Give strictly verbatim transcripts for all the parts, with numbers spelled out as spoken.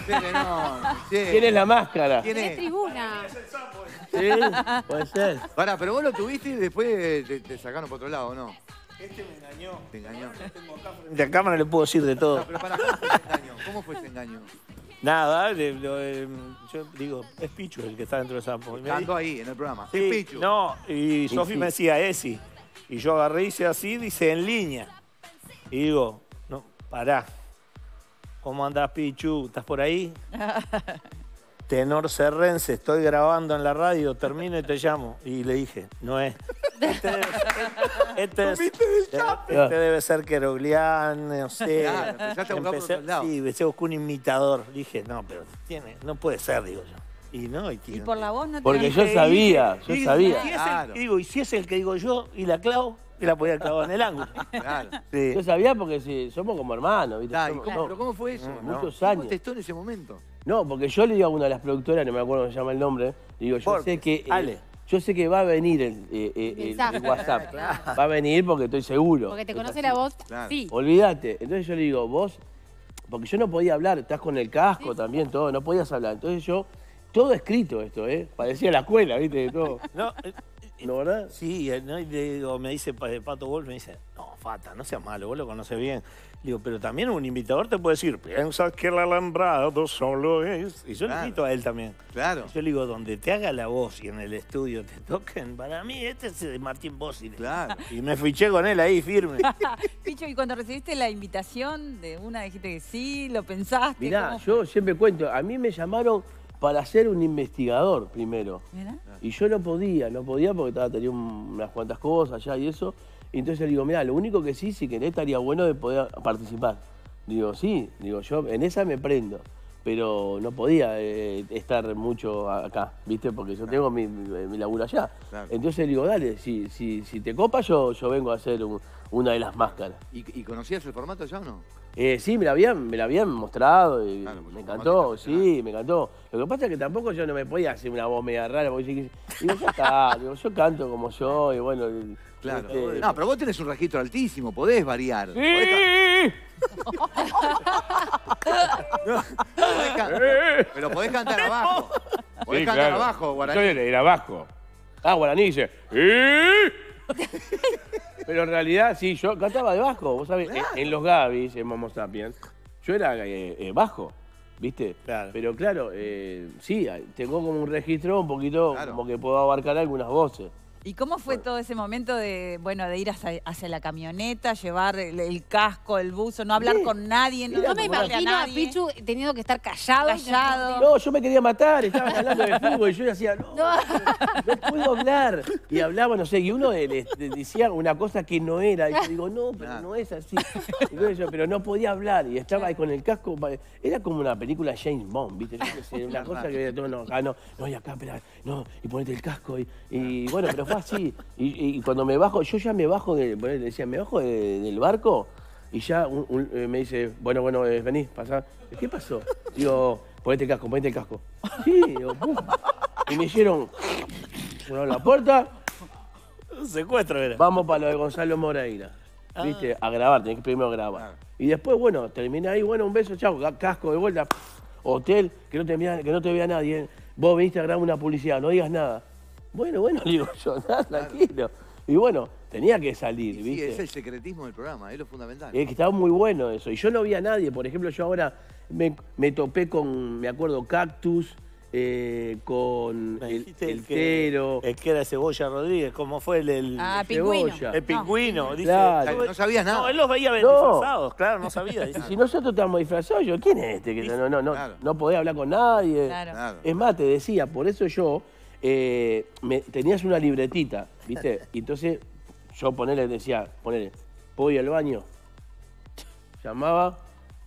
No, che. ¿Quién es la máscara? ¿Quién es? ¿Qué tribuna? Sí, puede ser. Pará, pero vos lo tuviste y después te, te sacaron por otro lado, ¿no? Este me engañó. Te engañó. De acá no le puedo decir de todo. No, pero pará, ¿cómo fue ese engaño? ¿Cómo fue ese engaño? Nada, le- lo, eh, yo digo, es Pichu el que está dentro de Sampo. Y me Estando di- ahí, en el programa. Sí, Es Pichu. no, y Sí, Sofi sí. me decía, Esi. Y yo agarré y hice así, dice, en línea. Y digo, no, pará. ¿Cómo andás, Pichu? ¿Estás por ahí? Tenor Serrense, estoy grabando en la radio, termino y te llamo. Y le dije, no es. Este debe, este es- este debe ser Queroglián, no sé. Claro, empezaste a buscar por Empecé- otro lado. Sí, empecé a buscar un imitador. Dije, no, pero tiene, no puede ser, digo yo. Y no, y, Y tiene. por la voz no te Porque yo dije, sabía, yo Y- sabía. y si es el- Claro. y digo, y si es el que digo yo y la clavo, y la podía clavar en el ángulo. Claro. Sí. Yo sabía porque sí, somos como hermanos, ¿viste? Da, ¿y Somos- cómo, no, ¿Pero cómo fue eso? No, muchos ¿Cómo años. contestó en ese momento? No, porque yo le digo a una de las productoras, no me acuerdo cómo se llama el nombre, digo, yo Borges, sé que eh, Ale. yo sé que va a venir el, eh, eh, el- Mensaje. el WhatsApp. Va a venir porque estoy seguro. Porque te Es conoce así. la voz, Claro. sí. Olvídate. Entonces yo le digo, vos, porque yo no podía hablar, estás con el casco también, todo, no podías hablar. Entonces yo, todo escrito esto, ¿eh? Parecía la escuela, ¿viste? Todo. No, eh, ¿No, verdad? sí, eh, no, y le digo, me dice Pa- Pato Wolf, me dice, no, Fata, no seas malo, vos lo conoces bien. Le digo, pero también un invitador te puede decir, piensas que el alambrado solo es... Y yo Claro. le invito a él también. Claro. Yo le digo, donde te haga la voz y en el estudio te toquen, para mí este es de Martín Bossi. Claro. Y me fiché con él ahí firme. Picho, y cuando recibiste la invitación de una, dijiste que sí, lo pensaste. Mirá, ¿cómo yo siempre cuento, a mí me llamaron para ser un investigador primero. fue? Mirá. Y yo no podía, no podía porque estaba, tenía un- unas cuantas cosas allá y eso. Y entonces le digo, mira, lo único que sí, si querés, estaría bueno de poder participar. Digo, sí, digo, yo en esa me prendo. Pero no podía eh, estar mucho acá, ¿viste? Porque yo tengo mi, mi, mi laburo allá. Claro. Entonces le digo, dale, si, si, si te copa, yo, yo vengo a hacer un- una de las máscaras. ¿Y, y conocías el formato ya o no? Eh, sí, me la habían, me la habían mostrado y Claro, porque me el encantó, formato sí, me encantó. Lo que pasa es que tampoco yo no me podía hacer una voz media rara, porque digo, digo, ya está, digo, yo canto como yo y bueno... el- Claro. este, No, pero vos tenés un registro altísimo, podés variar. ¡Sí! Podés can- Pero podés cantar abajo. Podés Sí, cantar claro. abajo, Yo guaraní. era, era abajo. Ah, guaraní dice... "¿Eh?". Pero en realidad, sí, yo cantaba de bajo, vos sabés, en, en los Gavis, en Momo Sapiens, yo era eh, eh, bajo, ¿viste? Claro. Pero claro, eh, sí, tengo como un registro un poquito, Claro. como que puedo abarcar algunas voces. ¿Y cómo fue todo ese momento de, bueno, de ir hacia, hacia la camioneta, llevar el, el casco, el buzo, no hablar Sí. con nadie, no, Mira, No me hablarle a imagino a nadie? Pichu teniendo que estar callado. Callado. No, yo me quería matar, estaban hablando de fútbol y yo decía, no, no puedo hablar. Y hablaba, no sé, y uno le, le decía una cosa que no era. Y yo digo, no, pero Claro. no es así. Entonces yo, pero no podía hablar y estaba ahí con el casco. Era como una película de James Bond, ¿viste? Yo qué sé, una cosa que no, no, acá no, no, y acá, espera, no, y ponete el casco. Y, y bueno, pero fue así. Y, y cuando me bajo, yo ya me bajo, de, le decía, me bajo de- del barco y ya un- un- eh, me dice, bueno, bueno, eh, vení, pasá. ¿Qué pasó? Digo, ponete el casco, ponete el casco. Sí, digo, pum. Y me hicieron, cerraron la puerta, Un secuestro era. vamos para lo de Gonzalo Moreira. ¿Viste? A grabar, tenés que primero grabar. Claro. Y después, bueno, terminé ahí, bueno, un beso, chao, ca- casco de vuelta, hotel, que no te vea, que no te vea nadie. Vos viniste a grabar una publicidad, no digas nada. Bueno, bueno, digo yo, nada, tranquilo. Y bueno, tenía que salir, Y sí, ¿viste? es el secretismo del programa, es lo fundamental. Es que estaba muy bueno eso. Y yo no vi a nadie. Por ejemplo, yo ahora me, me topé con, me acuerdo, Cactus, eh, con Me el, dijiste el que- Tero. El que era Cebolla Rodríguez, ¿cómo fue el, el, Ah, Cebolla. pingüino. el pingüino? Dice, Claro. No sabías nada. No, él los veía No. disfrazados, claro, no sabía. dice. Si nosotros estábamos disfrazados, yo, ¿quién es este? Que no, no, no, Claro. no podía hablar con nadie. Claro. Claro. Es más, te decía, por eso yo, eh, me, tenías una libretita, ¿viste? Y entonces yo ponele, decía, ponele, voy al baño. Llamaba.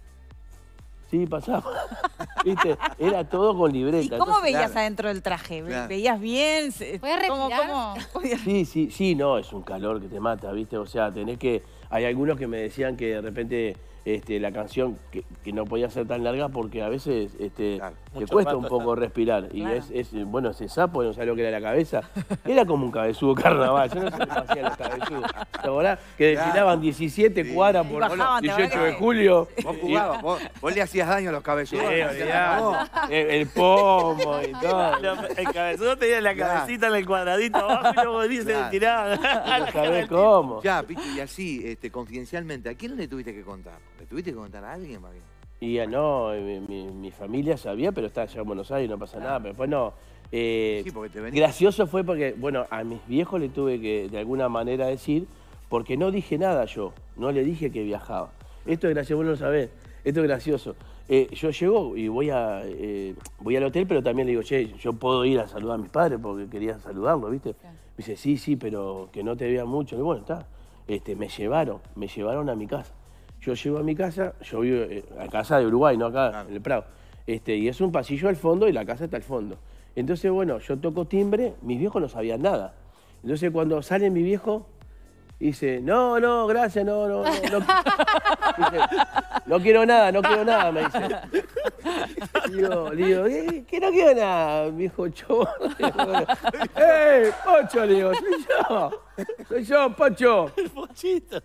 Sí, pasaba. ¿Viste? Era todo con libreta. ¿Y cómo Entonces, veías claro. adentro del traje? ¿Ve- Claro. ¿Veías bien? Se- ¿Podés ¿Cómo, respirar? cómo? podías- Sí, sí, sí, no, es un calor que te mata, ¿viste? O sea, tenés que... Hay algunos que me decían que de repente este, la canción que, que no podía ser tan larga porque a veces este, Claro, te mucho cuesta rato un poco está. respirar. Y Claro. es, es, bueno, ese sapo, no sabía lo que era la cabeza. Era como un cabezudo carnaval. Yo no sé qué hacían los cabezudos. ¿Te acordás? Que Claro. desfilaban diecisiete Sí. cuadras Y por bajaban, ¿te dieciocho de acordás que- julio. Vos Y- jugabas, vos, vos le hacías daño a los cabezudos. Sí, hacías olvidate. daño. el, el pomo y todo. El cabezudo tenía la Claro. cabecita en el cuadradito abajo y luego dice Claro. tiraba. No sabés cómo. Ya, Pichu, y así, este, confidencialmente, ¿a quién le tuviste que contar? ¿Le tuviste que contar a alguien, María? Y ya no, mi, mi- mi familia sabía, pero estaba allá en Buenos Aires, no pasa nada. Pero después no. Eh, Sí, porque te venía. gracioso fue porque, bueno, a mis viejos le tuve que de alguna manera decir, porque no dije nada yo, no le dije que viajaba. Esto es gracioso, vos no lo sabés, esto es gracioso. Eh, yo llego y voy, a, eh, voy al hotel, pero también le digo, che, yo puedo ir a saludar a mis padres porque quería saludarlos, ¿viste? Me dice, sí, sí, pero que no te vean mucho. Y bueno, está. Este, me llevaron, me llevaron a mi casa. Yo llego a mi casa, yo vivo eh, a casa de Uruguay, no acá, Claro. en el Prado. Este, y es un pasillo al fondo y la casa está al fondo. Entonces, bueno, yo toco timbre, mis viejos no sabían nada. Entonces, cuando sale mi viejo, dice, no, no, gracias, no, no, no. No, dice, no quiero nada, no quiero nada, me dice. Digo, digo, ¿qué, qué no quiero nada? Me dijo, yo. ¡Ey, Pocho! Le digo, soy yo. Soy yo, Pocho. El pochito.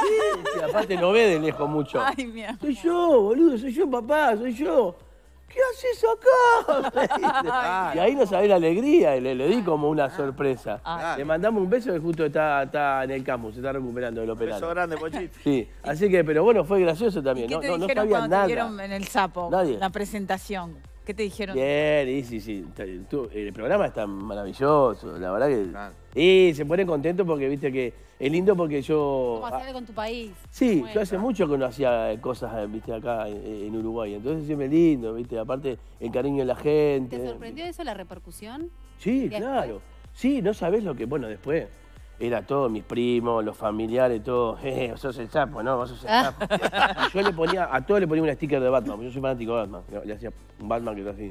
Sí, aparte no ve de lejos mucho. Ay, mi amor. Soy yo, boludo, soy yo, papá, soy yo. ¿Qué haces acá? Me dice. Y ahí no sabés la alegría, y le, le di como una sorpresa. Ah. Le mandamos un beso que justo está, está en el campus, se está recuperando del Beso operado. grande, pochito. Sí, así que, pero bueno, fue gracioso también. ¿Qué No, te no, no dijeron sabía cuando nada. te vieron en el sapo? Nadie. La presentación. ¿Qué te dijeron? Bien, y sí, sí. Tú- el programa está maravilloso, la verdad que. Claro. Y se pone contento porque viste que es lindo porque yo. ¿Cómo hacer algo con tu país? Sí, Bueno. yo hace mucho que no hacía cosas, eh, viste, acá en, en Uruguay. Entonces siempre es lindo, viste, aparte el cariño de la gente. ¿Te sorprendió eso, la repercusión? Sí, después? claro. Sí, no sabés lo que, bueno, después era todo, mis primos, los familiares, todo, eh, sos el sapo, ¿no? Vos sos el sapo. Y yo le ponía, a todos le ponía un sticker de Batman, porque yo soy fanático de Batman. Le hacía un Batman que está así.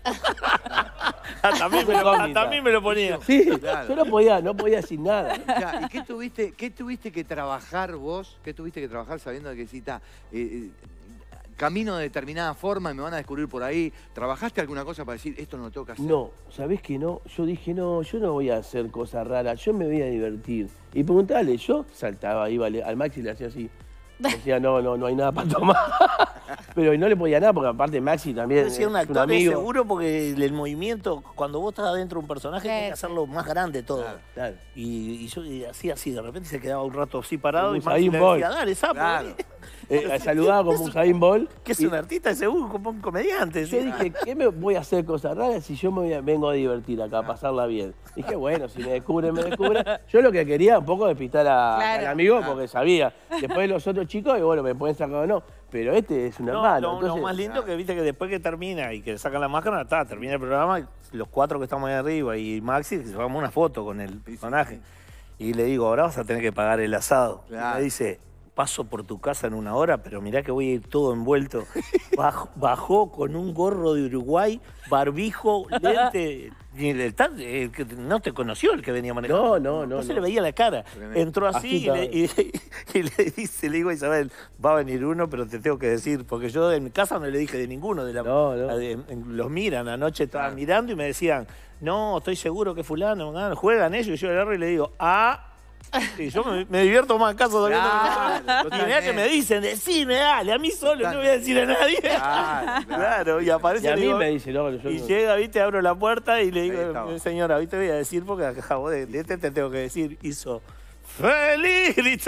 Hasta a mí me lo, hasta a mí me lo ponía. Sí, Claro. yo no podía, no podía decir nada. Ya, ¿y qué tuviste, qué tuviste que trabajar vos? ¿Qué tuviste que trabajar sabiendo que sí, está, eh, eh, camino de determinada forma y me van a descubrir por ahí? ¿Trabajaste alguna cosa para decir, esto no lo tengo que hacer? No, ¿sabés que no? Yo dije, no, yo no voy a hacer cosas raras, yo me voy a divertir. Y preguntale, yo saltaba, iba al al Maxi y le hacía así. Decía, no, no, no hay nada para tomar. Pero no le podía nada, porque aparte Maxi también Decía un es un actor es amigo. seguro porque el movimiento, cuando vos estás adentro de un personaje, tienes que Eso. hacerlo más grande todo. Claro. Claro. Y, y yo y hacía así, de repente se quedaba un rato así parado Como y Maxi Usain le Bolt. decía, dale, sapo. Claro. Eh, saludaba como Usain Bolt. Que es y un artista de seguro, como un comediante. yo ¿sí? dije, ¿qué me voy a hacer cosas raras si yo me voy a- vengo a divertir acá, a pasarla bien? Dije, bueno, si me descubren, me descubren. Yo lo que quería un poco despistar a- Claro. al amigo porque sabía. Después los otros chicos, y bueno, me pueden sacar o no. Pero este es un No, hermano. lo, lo entonces, más lindo que viste que después que termina y que sacan la máscara, está, termina el programa, y los cuatro que estamos ahí arriba y Maxi, que sacamos una foto con el personaje. Y le digo, ahora vas a tener que pagar el asado. Claro. Y me dice, paso por tu casa en una hora, pero mirá que voy a ir todo envuelto. Baj- bajó con un gorro de Uruguay, barbijo, lente. Y el, el tal- el que no te conoció el que venía manejando. No, no, no, No se no. le veía la cara. Tremendo. Entró así, Así y, le, y, y le dice, le digo a Isabel, va a venir uno, pero te tengo que decir, porque yo en mi casa no le dije de ninguno. De la, No, no. de- en- los miran, anoche estaban mirando y me decían, no, estoy seguro que fulano, ah, juegan ellos, y yo agarro y le digo, ah. Y yo me, me divierto más en casa todavía. Claro, Y mirá que me dicen, decime, dale, a mí solo, no voy a decir a nadie. Claro, claro. Claro, y aparece Y a le mí digo, me dice, no, yo y no- llega, viste, abro la puerta y le Ahí digo, estaba. señora, hoy te voy a decir porque acabo de, de este te tengo que decir, hizo ¡feliz! Gritó.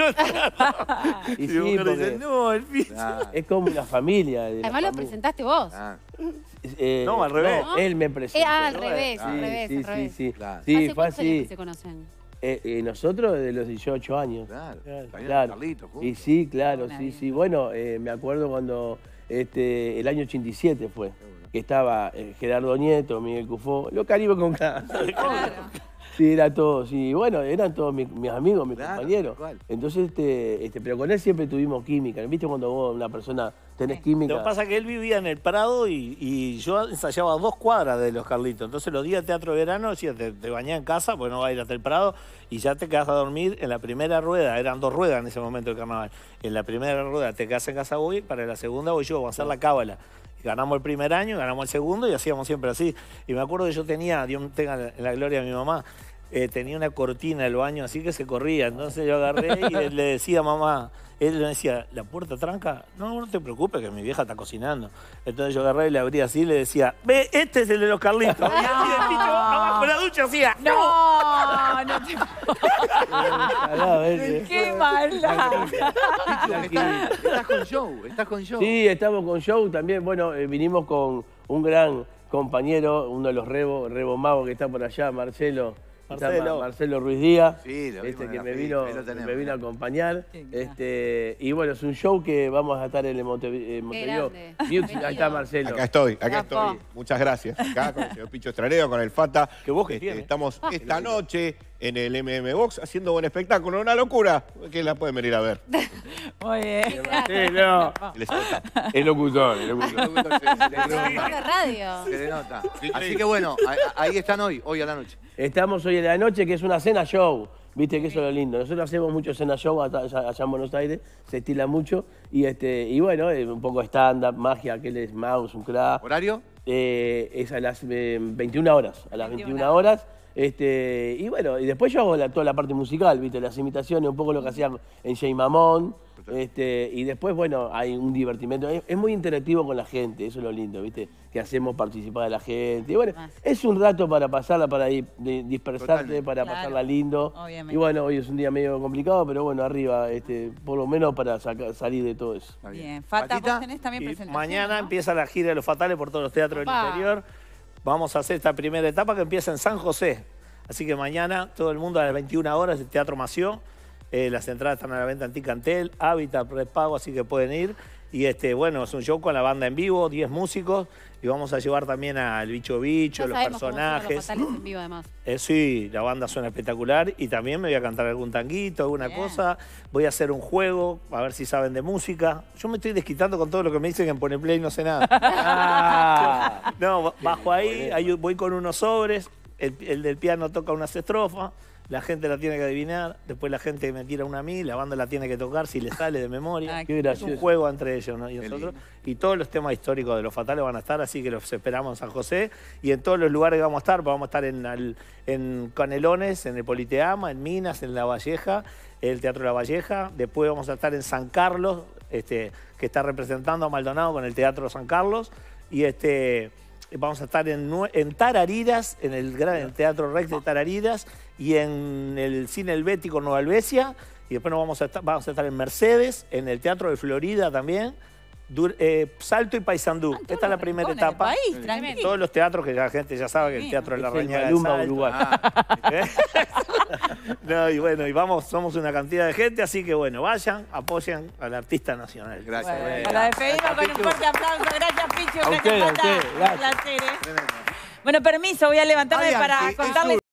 Y Y, sí, la mujer porque- dice, no, el piso. Claro, Es como una familia. de la Además lo familia. presentaste vos. claro. Eh, No, al revés. no, él me presentó. Eh, ah, al revés, Sí, al revés, sí, al revés. sí, sí. Claro. Sí, ¿Hace fue cuántos años que así. se conocen? Eh, eh, nosotros desde los dieciocho años. Claro. Claro. También Claro. Carlitos, juntos. Y sí, claro, Una sí, vida. sí. Bueno, eh, me acuerdo cuando este, el año ochenta y siete fue, bueno. que estaba eh, Gerardo Nieto, Miguel Cufó, los Caribe con K. Claro. Sí, era todo, sí. Bueno, eran todos mis, mis amigos, mis Claro, compañeros. tal cual. Entonces, este, este, pero con él siempre tuvimos química. ¿Viste cuando vos, una persona, tenés Sí. química? Lo que pasa es que él vivía en el Prado y, y yo ensayaba a dos cuadras de los Carlitos. Entonces los días de teatro de verano decía, te, te bañás en casa, porque no vas a ir hasta el Prado, y ya te quedás a dormir en la primera rueda. Eran dos ruedas en ese momento del carnaval. En la primera rueda te quedás en casa voy, para la segunda voy yo, vamos a hacer la cábala. Ganamos el primer año, ganamos el segundo y hacíamos siempre así. Y me acuerdo que yo tenía, Dios tenga en la gloria de mi mamá, eh, tenía una cortina del baño así que se corría. Entonces yo agarré y le decía a mamá, él le decía, ¿la puerta tranca? No, no te preocupes que mi vieja está cocinando. Entonces yo agarré y le abría así y le decía, ve, este es el de los Carlitos. Y así el bicho abajo de la ducha hacía, No, no te Ojalá, ¿ves? ¡Qué maldad! Pichu, estás, estás con show, estás con show. Sí, estamos con show también. Bueno, eh, vinimos con un gran compañero, uno de los Rebo, Rebo Mago que está por allá, Marcelo. Está Marcelo. Ma- Marcelo Ruiz Díaz, Sí, lo vimos este, en que la me peli, vino, ahí lo que tenemos. me vino a acompañar. Qué grande. Este, y bueno, es un show que vamos a estar en el Monte, en Montevideo. grande. Music, ahí está Bienvenido. Marcelo. Acá estoy, acá Capo. estoy. Muchas gracias. Acá con el señor Picho Estrareo, con el Fata. Que vos que Este, tienes. Estamos esta noche en el M M Box haciendo buen espectáculo. Una locura. Que la pueden venir a ver. Muy bien. Marcelo, Les gusta. el locutor, el locutor. Programa de radio. Se le nota. Así que bueno, a- ahí están hoy, hoy a la noche. Estamos hoy en la noche, que es una cena show. Viste que eso es lo lindo. Nosotros hacemos mucho cena show allá, allá- allá en Buenos Aires, se estila mucho. Y este y bueno, eh, un poco stand-up, magia, aquel es mouse, un crack. ¿Horario? Eh, es a las eh, veintiuna horas. A las veintiuna veintiuna horas. Este, y bueno, y después yo hago la- toda la parte musical, ¿viste? Las imitaciones, un poco lo que hacía en Jay Mamón. Este, y después, bueno, hay un divertimento. Es, es muy interactivo con la gente, eso es lo lindo, ¿viste? Que hacemos participar a la gente. Y bueno, Más. es un rato para pasarla, para di- di- dispersarte, Totalmente. para Claro, pasarla lindo. obviamente. Y bueno, hoy es un día medio complicado, pero bueno, arriba, este, por lo menos para saca- salir de todo eso. Está Bien. Fata, Patita, vos tenés también Y presentación, mañana ¿no? empieza la gira de los Fatales por todos los teatros Opa. del interior. Vamos a hacer esta primera etapa que empieza en San José. Así que mañana todo el mundo a las veintiuna horas, el Teatro Mació. Eh, las entradas están a la venta en Ticantel, Hábitat, Prepago, así que pueden ir. Y este, bueno, es un show con la banda en vivo, diez músicos. Y vamos a llevar también al Bicho Bicho, Ya los sabemos cómo son los personajes. fatales en vivo, además. Eh, sí, la banda suena espectacular y también me voy a cantar algún tanguito, alguna Bien. cosa. Voy a hacer un juego, a ver si saben de música. Yo me estoy desquitando con todo lo que me dicen que en Pone Play no sé nada. Ah, No, bajo ahí, ahí voy con unos sobres, el, el del piano toca unas estrofas, la gente la tiene que adivinar, después la gente me tira una a mí, la banda la tiene que tocar si le sale de memoria. Ah, qué Es un gracioso. juego entre ellos, ¿no? Y Qué nosotros. lindo. Y todos los temas históricos de los Fatales van a estar, así que los esperamos en San José. Y en todos los lugares que vamos a estar, vamos a estar en, al- en Canelones, en el Politeama, en Minas, en La Valleja, el Teatro La Valleja. Después vamos a estar en San Carlos, este, que está representando a Maldonado con el Teatro San Carlos. Y este. Vamos a estar en, Nue- en Tarariras, en el, gran, el Teatro Rex de Tarariras, y en el Cine Helvético Nueva Albesia. Y después nos vamos a estar, vamos a estar en Mercedes, en el Teatro de Florida también, Dur- eh, Salto y Paysandú. Ah, todos Esta es la los primera rincones del etapa. país, tranquilo. Todos los teatros que la gente ya sabe que el Sí. Teatro de la Es el Rañaga de Maluma Salto. Uruguay. Ah, No, y bueno, y vamos, somos una cantidad de gente, así que bueno, vayan, apoyen al artista nacional. gracias. Bueno, eh. para despedirnos con un fuerte aplauso. Gracias, Pichu. A Gracias, usted, a Fata. usted, Un gracias. placer, ¿eh? Bueno, permiso, voy a levantarme Fabián, para que es contarles